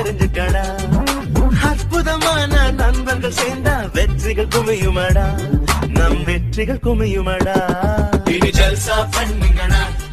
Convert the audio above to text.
தெரிஞ்சுக்கடா. அற்புதமான நண்பர்கள் சேர்ந்தா வெற்றிகள் குமியுமடா, நம் வெற்றிகள் குமியுமடா. இனி ஜல்சா பண்ணுங்கடா.